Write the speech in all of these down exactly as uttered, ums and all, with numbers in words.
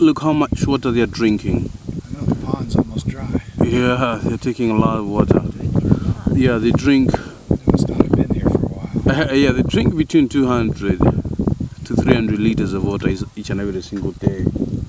look how much water they are drinking. I know the pond's almost dry. Yeah, they're taking a lot of water. Yeah, they drink. They must not have been here for a while. Uh, yeah, they drink between two hundred to three hundred liters of water each and every single day.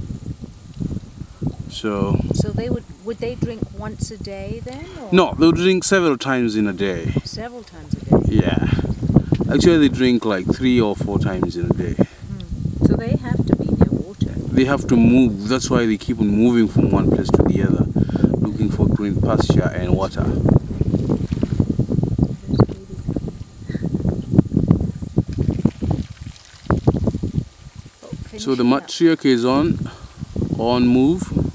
So. So they would would they drink once a day then? Or? No, they'll drink several times in a day. Several times a day. Yeah. Actually, they drink like three or four times in a day. Hmm. So they have to be near water. They have to move. That's why they keep on moving from one place to the other, looking for green pasture and water. Oh, So the matriarch is on, on move.